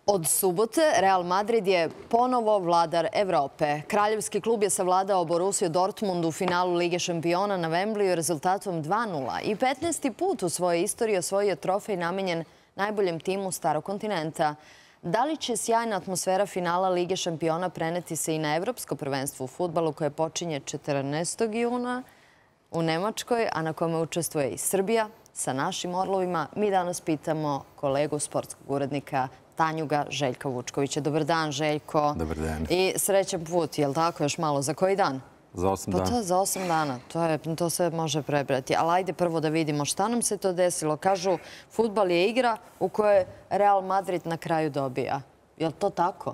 Od subote Real Madrid je ponovo vladar Evrope. Kraljevski klub je savladao Borussiju Dortmund u finalu Lige šampiona na Wembliju rezultatom 2:0 i 15. put u svojoj istoriji osvojio trofej namenjen najboljem timu starog kontinenta. Da li će sjajna atmosfera finala Lige šampiona preneti se i na Evropsko prvenstvo u fudbalu koje počinje 14. juna u Nemačkoj, a na kome učestvuje i Srbija sa našim orlovima? Mi danas pitamo kolegu sportskog urednika Tanjuga Željka Vučkovića. Dobar dan, Željko. Dobar dan. I srećan put, je li tako, još malo? Za koji dan? Za 8 dana. Pa to za 8 dana. To se može prebrati. Ali ajde prvo da vidimo šta nam se to desilo. Kažu, fudbal je igra u kojoj Real Madrid na kraju dobija. Je li to tako?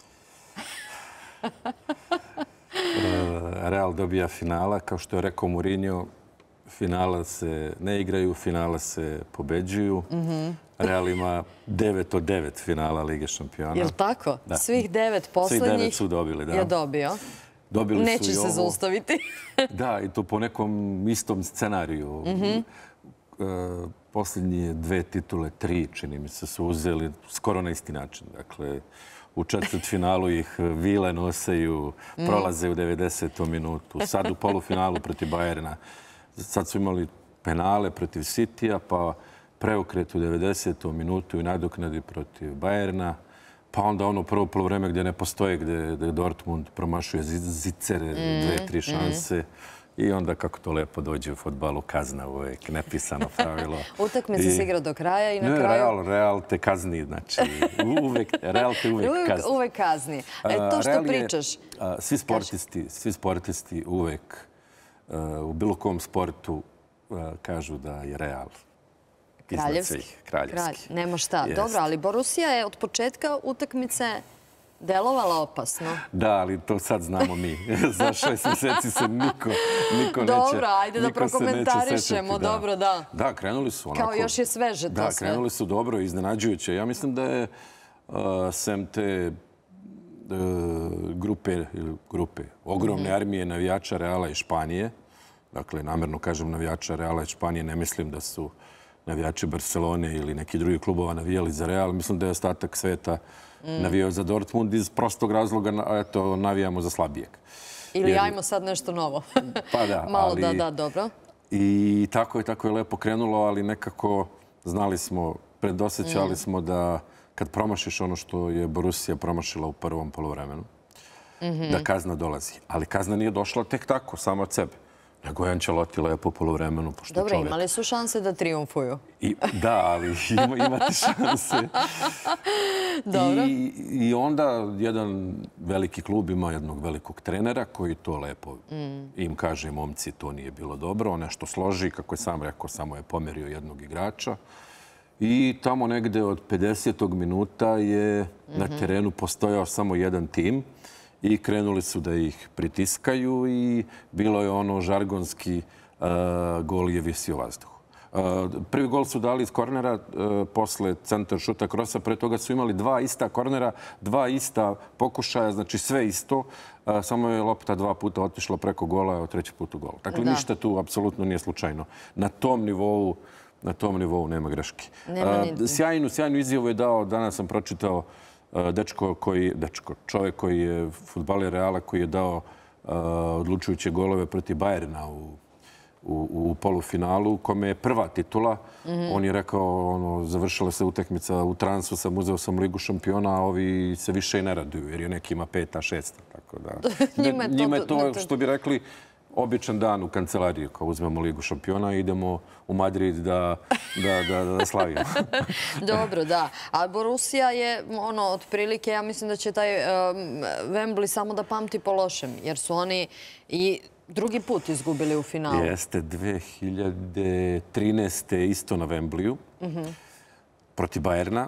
Real dobija finala. Kao što je rekao Mourinho, finala se ne igraju, finala se pobeđuju. Real ima 9 od 9 finala Lige šampiona. Je li tako? Da. Svih 9 poslednjih Svih 9 su dobili, da. Je dobio. Dobili su Neće i se ovo. zaustaviti. Da, i to po nekom istom scenariju. Posljednje 2 titule, 3, čini mi se, su uzeli skoro na isti način. Dakle, u četvrtfinalu ih vile noseju, prolaze u 90. minutu. Sad u polufinalu protiv Bayerna. Sad su imali penale protiv Citya, pa preokret u 90. minutu i nadoknadi protiv Bayerna. Pa onda ono prvo polovreme gdje ne postoje, gdje Dortmund promašuje zicere, 2-3 šanse. I onda kako to lepo dođe u fudbalu, kazna uvek, nepisano pravilo. Utakmica se igra do kraja i na kraju... Real te kazni, znači Real te uvek kazni. Uvek kazni. To što pričaš... Svi sportisti uvek u bilo kom sportu kažu da je Real kraljevski. Nema šta. Dobro, ali Borussija je od početka utakmice delovala opasno. Da, ali to sad znamo mi. Za 6 mjeseci se niko neće... Dobro, ajde da prokomentarišemo. Dobro, da. Da, krenuli su onako... Kao još je sveže to sve. Da, krenuli su dobro i iznenađujuće. Ja mislim da je sem te grupe, ogromne armije navijača Reala i Španije, dakle, namjerno kažem navijača Reala i Španije, ne mislim da su navijači Barcelone ili neki drugi klubova navijali za Real. Mislim da je ostatak sveta navijao za Dortmund iz prostog razloga, eto, navijamo za slabijeg. Ili ajmo sad nešto novo. Pa da. Malo da, dobro. I tako je lepo krenulo, ali nekako znali smo, predosjećali smo da kad promašiš ono što je Borussija promašila u prvom polovremenu, da kazna dolazi. Ali kazna nije došla tek tako, samo od sebe. Nego je Ancelotti lepo u polovremenu. Dobro, imali su šanse da triumfuju. Da, ali imate šanse. Dobro. I onda jedan veliki klub ima jednog velikog trenera koji to lepo im kaže, momci, to nije bilo dobro. On nešto složi, kako je sam rekao, samo je pomerio jednog igrača. I tamo negde od 50. minuta je na terenu postojao samo jedan tim. I krenuli su da ih pritiskaju i bilo je ono žargonski gol je visio vazduhu. Prvi gol su dali iz kornera posle centar šuta krosa. Pre toga su imali 2 ista kornera, 2 ista pokušaja, znači sve isto. Samo je lopta 2 puta otišla preko gola, a 3. put u gol. Dakle, ništa tu apsolutno nije slučajno. Na tom nivou nema greške. Sjajnu izjavu je dao, danas sam pročitao, čovjek koji je fudbaler Reala, koji je dao odlučujuće golove protiv Bayerna u polufinalu, kome je prva titula. On je rekao, završila se utakmica u transu, uzeo sam Ligu šampiona, a ovi se više i ne raduju, jer je nekima 5. 6. Tako da, njima je to, što bi rekli, običan dan u kancelariju, kao uzmemo Ligu šampiona i idemo u Madrid da slavimo. Dobro, da. A Borussija je, otprilike, ja mislim da će taj Wembley samo da pamti po lošem, jer su oni i drugi put izgubili u finalu. Jeste, 2013. isto na Wembleyu, protiv Bayerna.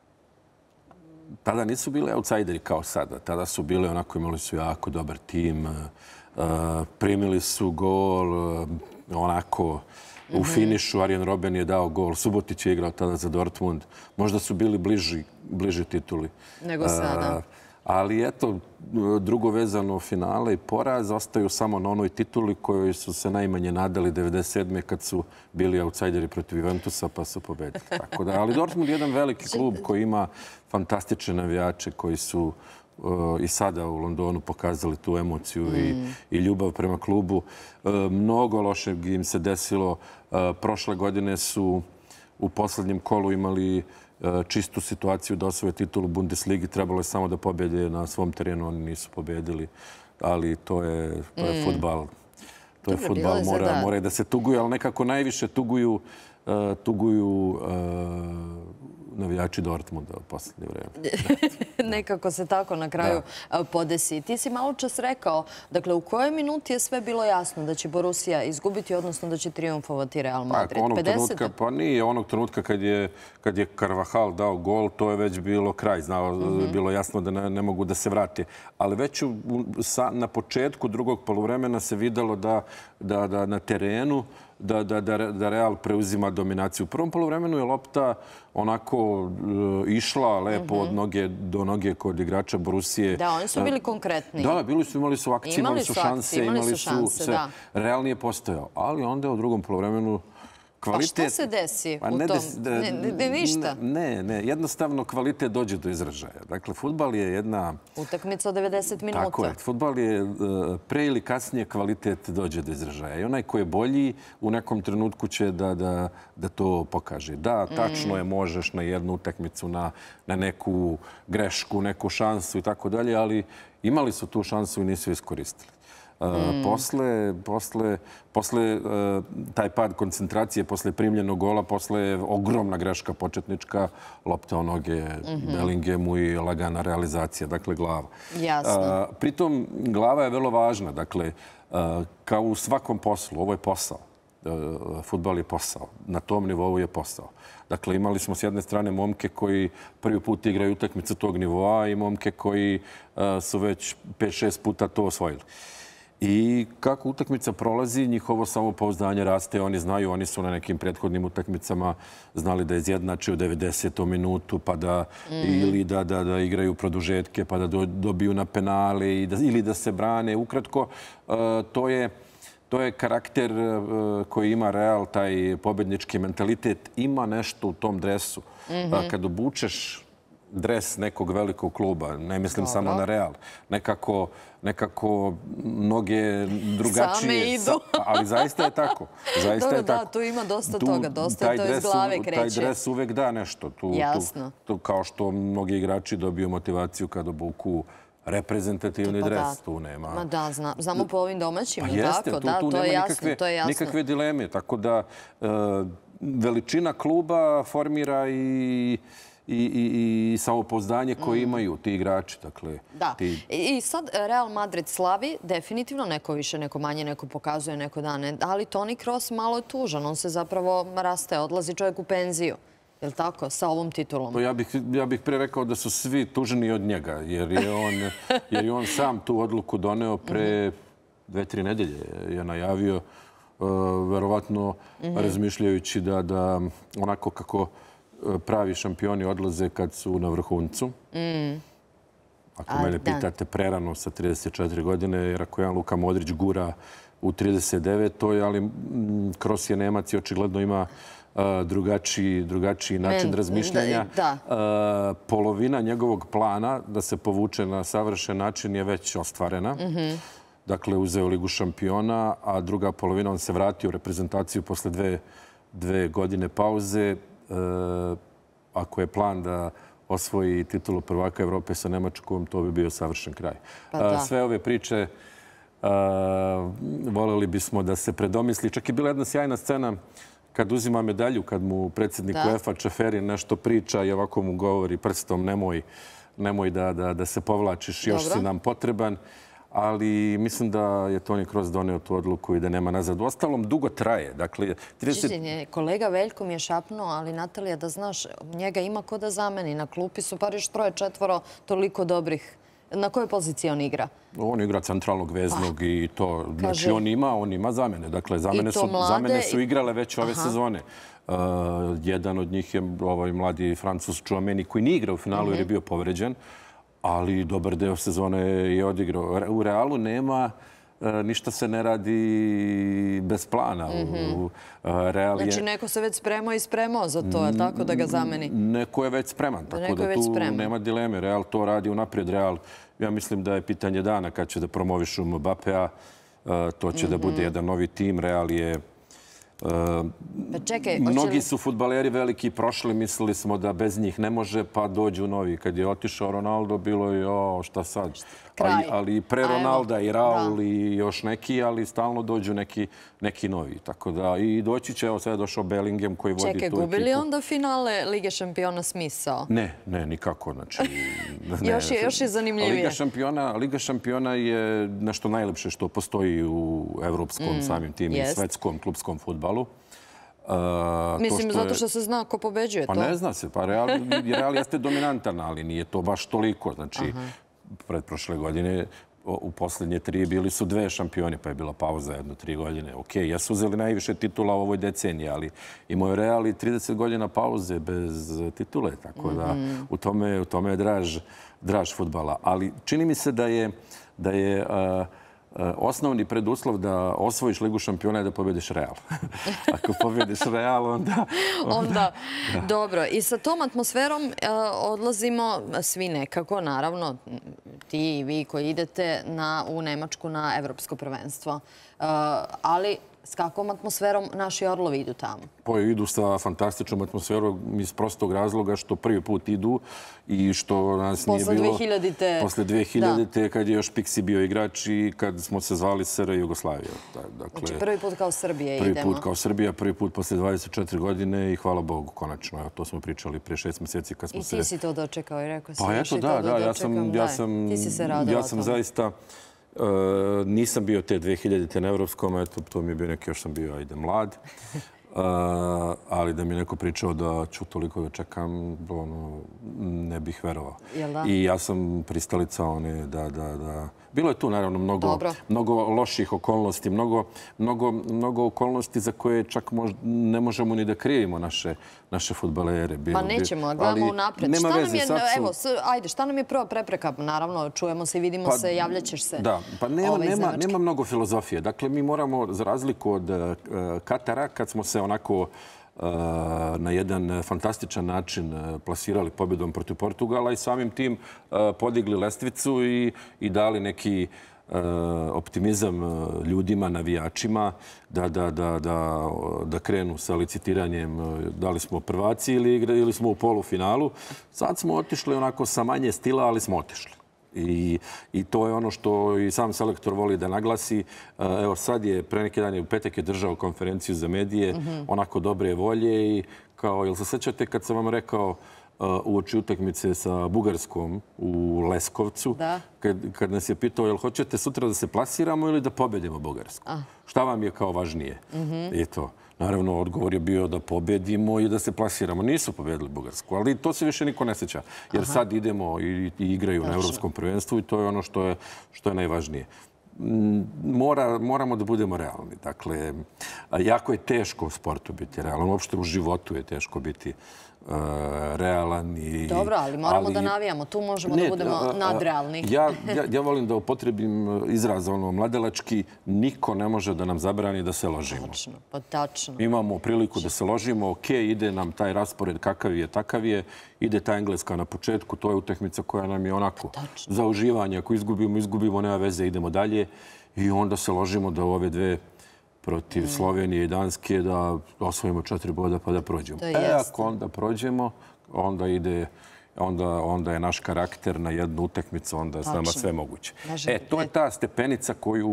Tada nisu bili outsideri kao sada. Tada su bili onako, imali su jako dobar tim, primili su gol, onako u finišu. Arjen Robben je dao gol. Subotić je igrao tada za Dortmund. Možda su bili bliži tituli nego sada. Ali eto, drugo vezano finale i poraz ostaju samo na onoj tituli kojoj su se najmanje nadali 97. kad su bili outsideri protiv Juventusa pa su pobedili. Tako da, ali Dortmund je jedan veliki klub koji ima fantastične navijače koji su i sada u Londonu pokazali tu emociju i ljubav prema klubu. Mnogo lošeg im se desilo. Prošle godine su u poslednjem kolu imali čistu situaciju da osvoje titulu Bundesligi. Trebalo je samo da pobjede na svom terenu. Oni nisu pobjedili, ali to je fudbal. To je fudbal. Mora da se tuguju, ali nekako najviše tuguju navijači Dortmunda u posljednje vreme. Nekako se tako na kraju podesi. Ti si malo čas rekao, dakle, u kojoj minuti je sve bilo jasno da će Borussia izgubiti, odnosno da će triumfovati Real Madrid? 50. Pa nije. Onog trenutka kad je Carvajal dao gol, to je već bilo kraj. Bilo jasno da ne mogu da se vrate. Ali već na početku drugog poluvremena se videlo da na terenu da Real preuzima dominaciju. U prvom poluvremenu je lopta onako išla lepo od noge do noge kod igrača Borussije. Da, oni su bili konkretni. Da, imali su akcije, imali su šanse, imali su sve. Real nije postojao. Ali onda u drugom poluvremenu Pa šta se desi u tom? Ništa? Ne. Jednostavno kvalitet dođe do izražaja. Dakle, fudbal je jedna... Utakmica od 90 minuta. Tako je. Fudbal je pre ili kasnije kvalitet dođe do izražaja. I onaj ko je bolji u nekom trenutku će da to pokaže. Da, tačno je, možeš na jednu utakmicu, na neku grešku, neku šansu i tako dalje, ali imali su tu šansu i nisu iskoristili. Posle taj pad koncentracije, posle primljenog gola, posle ogromna greška početnička, lopta o noge Bellinghamu i lagana realizacija, dakle glava. Jasno. Pritom glava je vrlo važna, dakle, kao u svakom poslu, ovo je posao. Fudbal je posao. Na tom nivou je posao. Dakle, imali smo s jedne strane momke koji prvi put igraju utakmicu tog nivoa i momke koji su već 5-6 puta to osvojili. I kako utakmica prolazi, njihovo samopouzdanje raste. Oni znaju, oni su na nekim prethodnim utakmicama znali da izjednače u 90. minutu, pa ili da igraju produžetke, pa da dobiju na penale ili da se brane. Ukratko, to je karakter koji ima Real, taj pobednički mentalitet. Ima nešto u tom dresu. Kad obučeš dres nekog velikog kluba, ne mislim samo na Real, nekako mnoge drugačije... Same idu. Ali zaista je tako. Dobro, da, tu ima dosta toga. Dosta je to iz glave kreće. Taj dres uvek da nešto. Jasno. Kao što mnogi igrači dobiju motivaciju kad obuku reprezentativni dres. Tu nema... Ma da, znamo po ovim domaćim. Jeste, tu nema nikakve dileme. Tako da veličina kluba formira i samopouzdanje koje imaju ti igrači. Da. I sad Real Madrid slavi definitivno, neko više, neko manje, neko pokazuje, neko dane. Ali Toni Kroos malo je tužan. On se zapravo rastaje, odlazi čovjek u penziju. Je li tako? Sa ovom titulom. Ja bih pre rekao da su svi tužni od njega, jer je on sam tu odluku doneo pre 2-3 nedelje. Je najavio, verovatno razmišljajući da onako kako pravi šampioni odlaze kad su na vrhuncu. Ako mene pitate, prerano sa 34 godine, jer ako jedan Luka Modrić gura u 39. ali Kroos je Nemac i očigledno ima drugačiji način razmišljanja. Polovina njegovog plana da se povuče na savršen način je već ostvarena. Dakle, uzeo Ligu šampiona, a druga polovina, on se vratio u reprezentaciju posle dve godine pauze. Ako je plan da osvoji titulu prvaka Evrope sa Nemačkom, to bi bio savršen kraj. Sve ove priče voljeli bismo da se predomisli. Čak je bila jedna sjajna scena kad uzima medalju, kad mu predsjednik UEFA Čeferi nešto priča i ovako mu govori prstom nemoj da se povlačiš, još si nam potreban. Ali mislim da je Toni Kroos doneo tu odluku i da nema nazad. Uostalom, dugo traje. Kolega Veljko mi je šapnuo, ali Natalija, da znaš, njega ima ko da zameni. Na klupi su bar još 3-4 toliko dobrih. Na kojoj poziciji on igra? On igra centralnog veznog i to. Znači, on ima zamene. Dakle, zamene su igrale već ove sezone. Jedan od njih je ovaj mladi Francuz Tchouaméni koji nije igrao u finalu jer je bio povređen. ali dobar deo sezone je odigrao. U Realu nema, ništa se ne radi bez plana. Znači, neko se već spremao i spremao za to, je tako, da ga zameni? Neko je već spreman, tako da tu nema dileme. Real to radi unaprijed. Real, ja mislim da je pitanje dana kad će da promovišu Mbappéa. To će da bude jedan novi tim. Real je... Mnogi su fudbaleri veliki prošli, mislili smo da bez njih ne može, pa dođu novi. Kad je otišao Ronaldo, bilo je šta sad? Ali pre Ronalda i Raul i još neki, ali stalno dođu neki novi. Tako da i doći će, evo sada je došao Bellingham koji vodi tu ekipu. Čekaj, gubi li onda finale Lige šampiona smisao? Ne, nikako. Još je zanimljivije. Liga šampiona je nešto najlepše što postoji u evropskom samim tim i svetskom klubskom fudbalu. Mislim, zato što se zna ko pobeđuje to. Pa ne zna se. Pa Real jeste dominantan, ali nije to baš toliko. Znači, pretprošle godine u posljednje 3 bili su 2 šampioni, pa je bila pauza 1-3 godine. Ok, jesu uzeli najviše titula u ovoj deceniji, ali imao je Real i 30 godina pauze bez titule, tako da u tome je draž fudbala. Ali čini mi se da je osnovni preduslov da osvojiš Ligu šampiona je da pobediš Real. Ako pobediš Real, onda... Dobro, i sa tom atmosferom odlazimo svi nekako, naravno, ti i vi koji idete u Nemačku na evropsko prvenstvo. Ali s kakvom atmosferom naši orlovi idu tamo? Pa idu sa fantastičnom atmosferom iz prostog razloga što prvi put idu i što nas nije bilo... Posle 2000-te, kad je još Pixi bio igrač i kad smo se zvali SR Jugoslavija. Znači prvi put kao Srbija idemo. Prvi put kao Srbija, prvi put posle 24 godine i hvala Bogu, konačno. To smo pričali prije 6 mjeseci kad smo se... I ti si to dočekao i rekao si, pa eto, ja sam zaista... Nisam bio te 2000-te na Evropskom, eto, to mi je bio neki, još sam bio, ajde, mlad. Ali da mi je neko pričao da ću toliko da čekam, ne bih verovao. I ja sam pristalica one da... Bilo je tu, naravno, mnogo loših okolnosti, mnogo okolnosti za koje čak ne možemo ni da krivimo naše fudbalere. Pa nećemo, gledamo unapred. Šta nam je prva prepreka? Naravno, čujemo se i vidimo se, javljaćeš se. Da, pa nema mnogo filozofije. Dakle, mi moramo, za razliku od Katara, kad smo se onako na jedan fantastičan način plasirali pobjedom protiv Portugala i samim tim podigli lestvicu i dali neki optimizam ljudima, navijačima da krenu sa licitiranjem da li smo prvaci ili smo u polufinalu. Sad smo otišli onako sa manje stila, ali smo otišli. I to je ono što i sam selektor voli da naglasi. Evo sad je, pre neki dan u petak je držao konferenciju za medije, onako dobre volje i kao, jel se sećate kad sam vam rekao uoči utakmice sa Bugarskom u Leskovcu, kad nas je pitao jel hoćete sutra da se plasiramo ili da pobedimo Bugarsku? Šta vam je kao važnije? I to. Naravno, odgovor je bio da pobedimo i da se plasiramo. Nisu pobedili Bugarsku, ali to se više niko ne sjeća. Jer sad idemo i igraju na Evropskom prvenstvu i to je ono što je najvažnije. Moramo da budemo realni. Dakle, jako je teško u sportu biti realan. Uopšte u životu je teško biti realan. Dobro, ali moramo da navijamo. Tu možemo da budemo nadrealni. Ja volim da upotrebim izraz mladelački. Niko ne može da nam zabrani da se ložimo. Tačno, pa tačno. Imamo priliku da se ložimo. Ok, ide nam taj raspored kakav je, takav je. Ide ta Engleska na početku. To je utakmica koja nam je onako za uživanje. Ako izgubimo, nema veze, idemo dalje. I onda se ložimo da ove dve protiv Slovenije i Danske da osvojimo 4 boda pa da prođemo. Ako onda prođemo, onda je naš karakter na jednu utakmicu, onda je s nama sve moguće. To je ta stepenica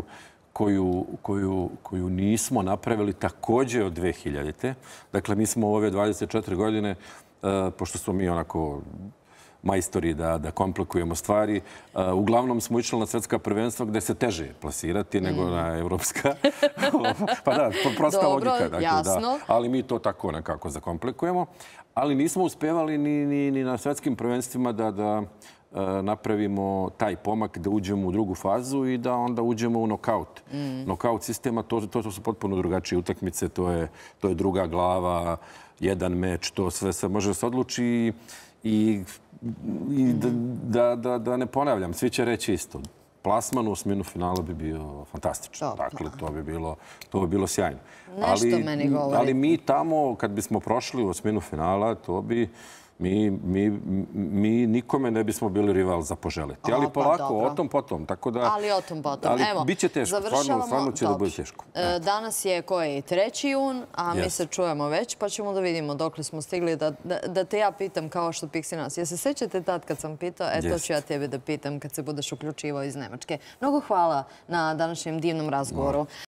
koju nismo napravili također od 2000-te. Dakle, mi smo u ove 24 godine, pošto smo mi onako majstori da komplikujemo stvari. Uglavnom smo išli na svetska prvenstva gde se teže plasirati nego na evropska. Pa da, prosta logika. Dobro, jasno. Ali mi to tako nekako zakomplikujemo. Ali nismo uspevali ni na svetskim prvenstvima da napravimo taj pomak, da uđemo u drugu fazu i da onda uđemo u nokaut. Nokaut sistema, to su potpuno drugačije utakmice, to je druga glava, jedan meč, to sve se može se odluči I da ne ponavljam, svi će reći isto. Plasman u osminu finala bi bio fantastičan. Dakle, to bi bilo sjajno. Nešto meni govori. Ali mi tamo, kad bismo prošli u osminu finala, to bi... Mi nikome ne bismo bili rival za poželiti. Ali polako, o tom potom. Ali o tom potom. Ali bit će teško. Stvarno će da bude teško. Danas je koji? 3. jun, a mi se čujemo već, pa ćemo da vidimo dokle smo stigli. Da te ja pitam kao što Piksi nas. Ja se sećate tad kad sam pitao? To ću ja tebe da pitam kad se budeš uključivao iz Nemačke. Mnogo hvala na današnjem divnom razgovoru.